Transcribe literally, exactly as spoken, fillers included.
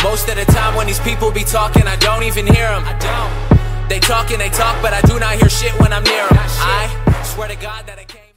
Most of the time when these people be talking, I don't even hear them. I don't. They talk and they talk, but I do not hear shit when I'm near them. I swear to God that I can't.